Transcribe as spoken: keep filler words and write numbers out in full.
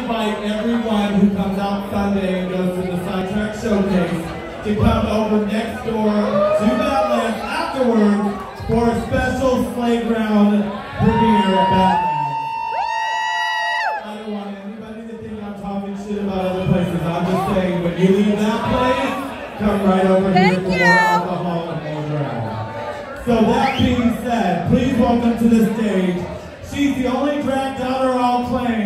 invite everyone who comes out Sunday and goes to the Sidetrack Showcase to come over next door to Badlands afterwards for a special Slayground premiere at Badlands. I don't want anybody to think I'm talking shit about other places. I'm just saying, when you leave that place, come right over Thank here for you. alcohol and more drag. So that being said, please welcome to the stage. She's the only drag daughter I'll claim.